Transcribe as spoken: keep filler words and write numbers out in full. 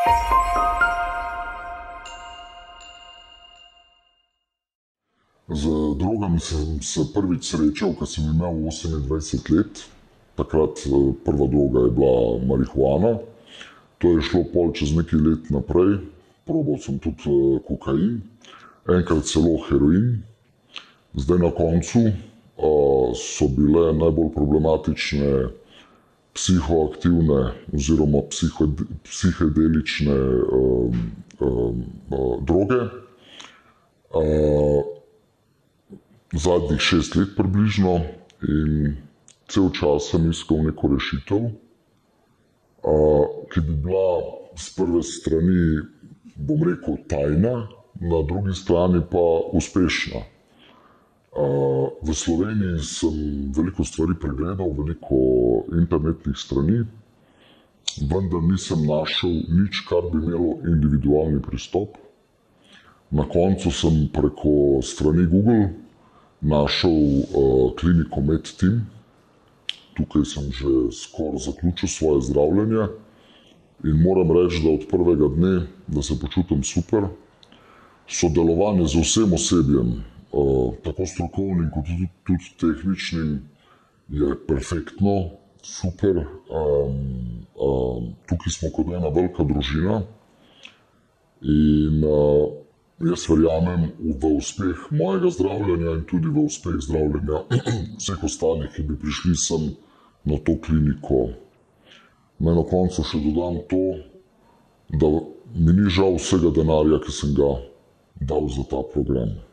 Z drogami sem se prvič srečal, ko sem imel osemindvajset let. Takrat prva droga je bila marihuana. To je šlo pol čez nekaj let naprej. Probal sem tudi kokain, enkrat celo heroin. Zdaj na koncu so bile najbolj problematične psihoaktivne oziroma psihedelične droge. Zadnjih šest let približno in cel čas sem iskal neko rešitev, ki bi bila s prve strani, bom rekel, tajna, na drugi strani pa uspešna. V Sloveniji sem veliko stvari pregledal, veliko internetnih strani, vendar nisem našel nič, kar bi imelo individualni pristop. Na koncu sem preko strani Google našel kliniko MedTeam. Tukaj sem že skoraj zaključil svoje zdravljenje in moram reči, da od prvega dne, da se počutim super. Sodelovanje z vsem osebjem, tako strokovnim kot tudi tehničnim, je perfektno, super. Tukaj smo kot ena velika družina in jaz verjamem v uspeh mojega zdravljenja in tudi v uspeh zdravljenja vseh ostalih, ki bi prišli sem na to kliniko. Naj na koncu še dodam to, da mi ni žal vsega denarja, ki sem ga dal za ta program.